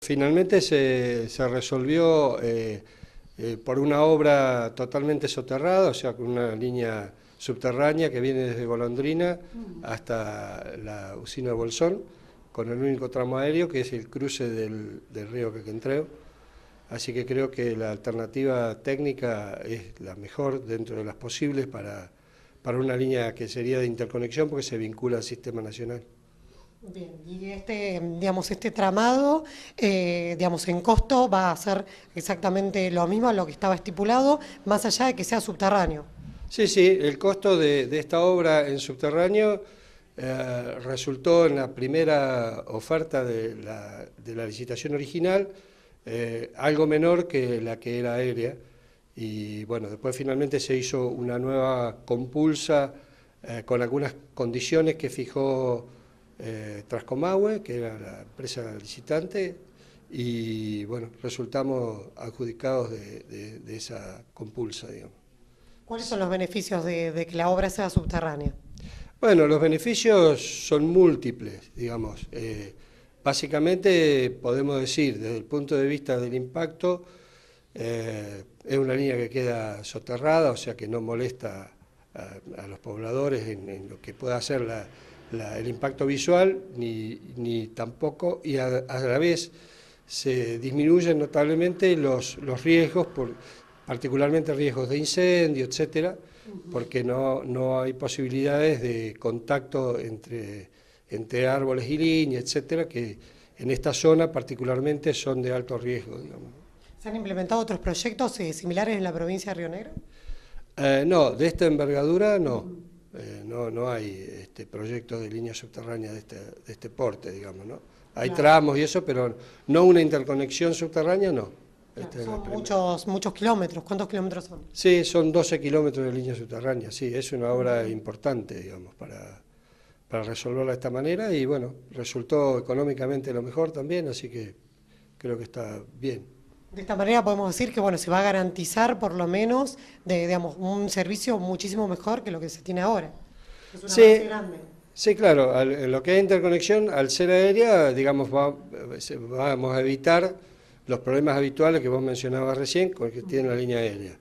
Finalmente se resolvió por una obra totalmente soterrada, o sea, con una línea subterránea que viene desde Golondrina hasta la usina de Bolsón, con el único tramo aéreo que es el cruce del río Quequentreu. Así que creo que la alternativa técnica es la mejor dentro de las posibles para una línea que sería de interconexión porque se vincula al sistema nacional. Bien, y digamos, este tramado, digamos, en costo va a ser exactamente lo mismo a lo que estaba estipulado, más allá de que sea subterráneo. Sí, sí, el costo de esta obra en subterráneo resultó en la primera oferta de la licitación original algo menor que la que era aérea y bueno, después finalmente se hizo una nueva compulsa con algunas condiciones que fijó Trascomahue, que era la empresa licitante, y bueno, resultamos adjudicados de esa compulsa, digamos. ¿Cuáles son los beneficios de que la obra sea subterránea? Bueno, los beneficios son múltiples, digamos. Básicamente podemos decir, desde el punto de vista del impacto, es una línea que queda soterrada, o sea que no molesta a los pobladores en lo que pueda ser el impacto visual, ni tampoco, y a la vez se disminuyen notablemente los riesgos, particularmente riesgos de incendio, etcétera, porque no hay posibilidades de contacto entre árboles y líneas, etcétera, que en esta zona particularmente son de alto riesgo, digamos. ¿Se han implementado otros proyectos similares en la provincia de Río Negro? No, de esta envergadura no. No hay proyectos de línea subterránea de este porte, digamos, ¿no? Hay Claro. tramos y eso, pero no una interconexión subterránea, no. Claro, Este es el son primero. muchos kilómetros. ¿Cuántos kilómetros son? Sí, son 12 kilómetros de línea subterránea, sí, es una obra importante, digamos, para resolverla de esta manera y bueno, resultó económicamente lo mejor también, así que creo que está bien. De esta manera podemos decir que bueno, se va a garantizar por lo menos digamos, un servicio muchísimo mejor que lo que se tiene ahora. Es un avance Sí, grande. sí, claro, en lo que es interconexión, al ser aérea, digamos, vamos a evitar los problemas habituales que vos mencionabas recién con que tiene la línea aérea.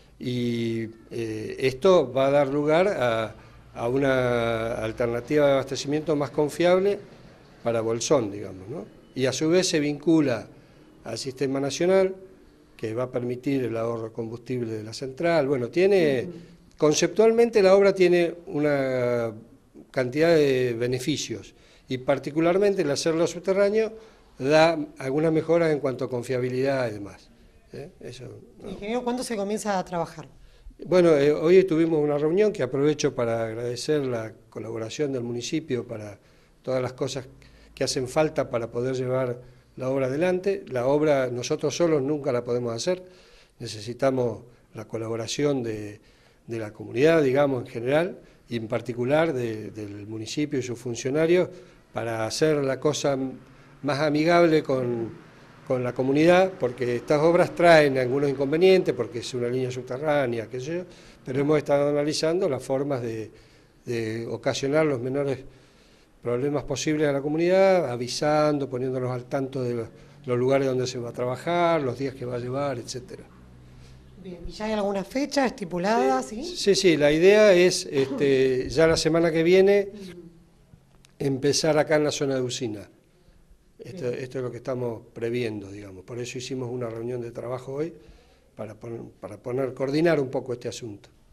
Y esto va a dar lugar a una alternativa de abastecimiento más confiable para Bolsón, digamos, ¿no? Y a su vez se vincula al sistema nacional, que va a permitir el ahorro de combustible de la central. Bueno, conceptualmente la obra tiene una cantidad de beneficios y particularmente el hacerlo subterráneo da algunas mejoras en cuanto a confiabilidad y demás. Eso, ¿no? Ingeniero, ¿cuándo se comienza a trabajar? Bueno, hoy tuvimos una reunión que aprovecho para agradecer la colaboración del municipio para todas las cosas que hacen falta para poder llevar la obra adelante. La obra nosotros solos nunca la podemos hacer, necesitamos la colaboración de la comunidad, digamos, en general, y en particular del municipio y sus funcionarios, para hacer la cosa más amigable con la comunidad, porque estas obras traen algunos inconvenientes, porque es una línea subterránea, qué sé yo, pero hemos estado analizando las formas de ocasionar los menores problemas posibles a la comunidad, avisando, poniéndonos al tanto de los lugares donde se va a trabajar, los días que va a llevar, etcétera. Bien, ¿y ya hay alguna fecha estipulada, sí? Sí, sí, la idea es ya la semana que viene empezar acá en la zona de usina. Esto es lo que estamos previendo, digamos. Por eso hicimos una reunión de trabajo hoy para coordinar un poco este asunto.